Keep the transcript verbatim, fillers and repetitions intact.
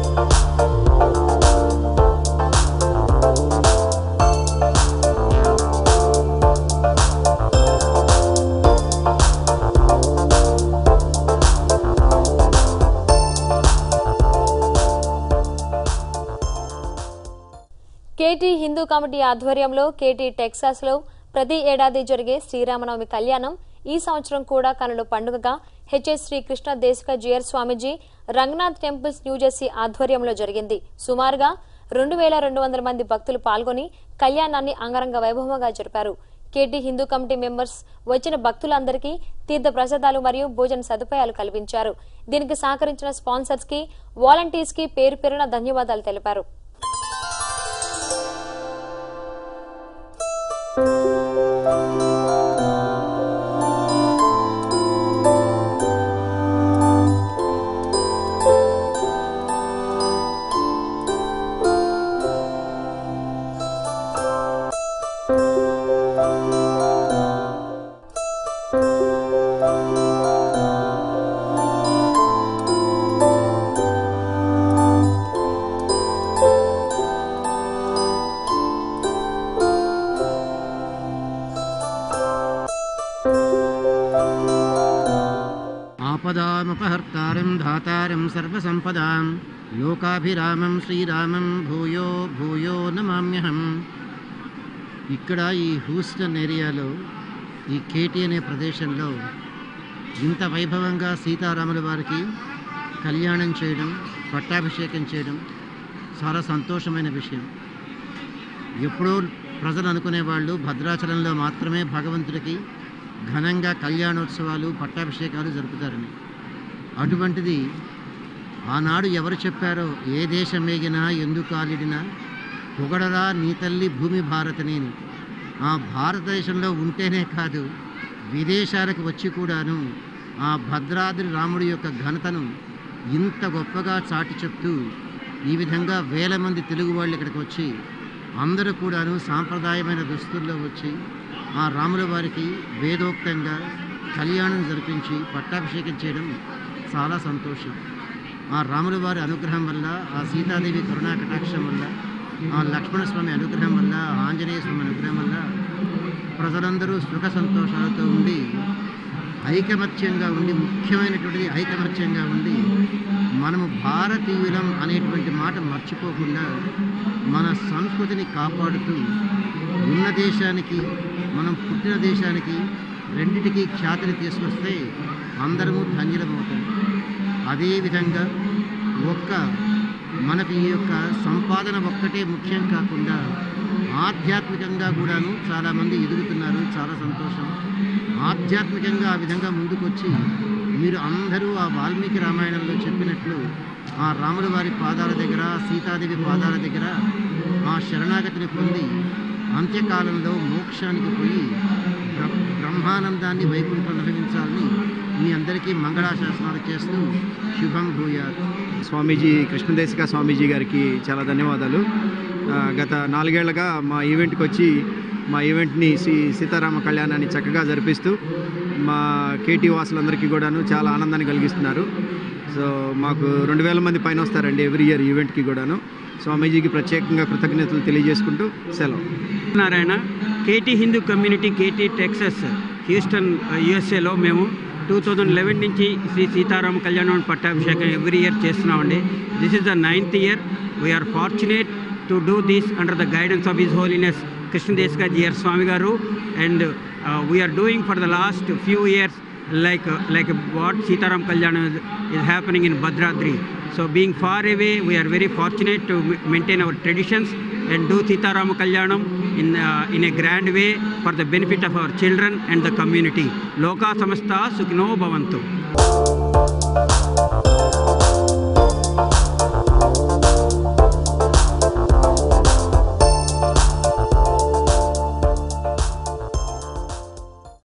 KT Hindu committee ఆధ్వర్యంలో KT Texas లో ప్రతి ఏడాది జరిగే శ్రీరామనవమి కళ్యాణం ఈ సంవత్సరం కూడా కనుల పండుగగా HS Shri Krishna Desika Jeeyar Swamiji Ranganath temples New Jersey ఆధ్వర్యంలో జరిగింది. సుమారుగా రెండు వేల రెండు వందల మంది భక్తులు పాల్గొని కళ్యాణాన్ని అంగరంగ వైభవంగా జరిపారు. కేటీ హిందూ కమిటీ మెంబర్స్ వచ్చిన భక్తులందరికీ తీర్థ ప్రసాదాలు మరియు భోజన సదుపాయాలు కల్పించారు. దీనికి సహకరించిన స్పాన్సర్స్ కి, వాలంటీర్స్ కి పేరు పేరున ధన్యవాదాలు తెలిపారు. ఆపదామపహర్తారం ధాతారం సర్వసంపదాం లోకాభిరామం శ్రీరామం భూయో భూయో నమామ్యహం. ఇక్కడ ఈ హ్యూస్టన్ ఏరియాలో ఈ కేటీ అనే ప్రదేశంలో ఇంత వైభవంగా సీతారాముల వారికి కళ్యాణం చేయడం, పట్టాభిషేకం చేయడం చాలా సంతోషమైన విషయం. ఎప్పుడో ప్రజలు అనుకునేవాళ్ళు భద్రాచలంలో మాత్రమే భగవంతుడికి ఘనంగా కళ్యాణోత్సవాలు, పట్టాభిషేకాలు జరుపుతారని. అటువంటిది ఆనాడు ఎవరు చెప్పారో, ఏ దేశం మేగినా ఎందుకు ఆలిడినా పొగడరా నీ తల్లి భూమి భారతనేని. ఆ భారతదేశంలో ఉంటేనే కాదు, విదేశాలకు వచ్చి కూడాను ఆ భద్రాద్రి రాముడి యొక్క ఘనతను ఇంత గొప్పగా చాటి చెప్తూ ఈ విధంగా వేల మంది తెలుగు వాళ్ళు ఇక్కడికి వచ్చి అందరూ కూడాను సాంప్రదాయమైన దుస్తుల్లో వచ్చి ఆ రాముల వారికి వేదోక్తంగా కళ్యాణం జరిపించి పట్టాభిషేకం చేయడం చాలా సంతోషం. ఆ రాముల వారి అనుగ్రహం వల్ల, ఆ సీతాదేవి కరుణా కటాక్షం వల్ల, ఆ లక్ష్మణస్వామి అనుగ్రహం వల్ల, ఆంజనేయ స్వామి అనుగ్రహం వల్ల ప్రజలందరూ సుఖ సంతోషాలతో ఉండి ఐకమత్యంగా ఉండి, ముఖ్యమైనటువంటిది ఐకమత్యంగా ఉండి మనము భారతీయులం అనేటువంటి మాట మర్చిపోకుండా మన సంస్కృతిని కాపాడుతూ ఉన్న దేశానికి, మనం పుట్టిన దేశానికి రెండిటికి ఖ్యాతిని తీసుకొస్తే అందరము ధన్యులమవుతాం. అదేవిధంగా ఒక్క మనకి ఈ యొక్క సంపాదన ఒక్కటే ముఖ్యం కాకుండా ఆధ్యాత్మికంగా కూడాను చాలామంది ఎదుగుతున్నారు. చాలా సంతోషం. ఆధ్యాత్మికంగా ఆ విధంగా ముందుకొచ్చి మీరు అందరూ ఆ వాల్మీకి రామాయణంలో చెప్పినట్లు ఆ రాముల వారి పాదాల దగ్గర, సీతాదేవి పాదాల దగ్గర ఆ శరణాగతిని పొంది అంత్యకాలంలో మోక్షానికి పోయి బ్రహ్మానందాన్ని వైకుంఠం అనుభవించాలని మీ అందరికీ మంగళాశాసనాలు చేస్తూ శుభం భూయాత్. స్వామీజీ కృష్ణదేశిక స్వామీజీ గారికి చాలా ధన్యవాదాలు. గత నాలుగేళ్లుగా మా ఈవెంట్కి వచ్చి మా ఈవెంట్ని శ్రీ సీతారామ కళ్యాణాన్ని చక్కగా జరిపిస్తూ మా కేటీ వాసులందరికీ కూడాను చాలా ఆనందాన్ని కలిగిస్తున్నారు. సో మాకు రెండు వేల మంది పైన వస్తారండి ఎవ్రీ ఇయర్ ఈవెంట్కి కూడాను. స్వామీజీకి ప్రత్యేకంగా కృతజ్ఞతలు తెలియజేసుకుంటూ సెలవు. Narayana, KT Hindu community KT Texas Houston యుఎస్ఏలో మేము టూ థౌజండ్ లెవెన్ నుంచి శ్రీ సీతారామ కళ్యాణం పట్టాభిషేకం ఎవ్రీ ఇయర్ చేస్తున్నామండి. This is the ninth year. We are fortunate to do this under the guidance of his holiness Krishnadesika Jeeyar Swami garu. And we are doing for the last few years like uh, like uh, what Sitaram Kalyanam is, is happening in Bhadradri. So being far away, we are very fortunate to maintain our traditions and do Sitaram Kalyanam in uh, in a grand way for the benefit of our children and the community. Loka samasta sukhino bhavantu.